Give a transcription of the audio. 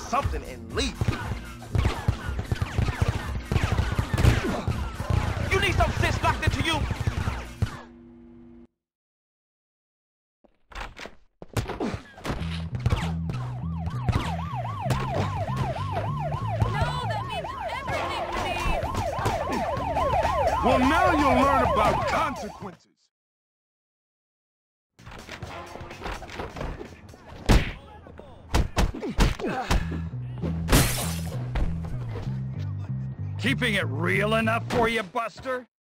something and leave. You need some sense locked into you? Well, now you'll learn about consequences. Keeping it real enough for you, Buster?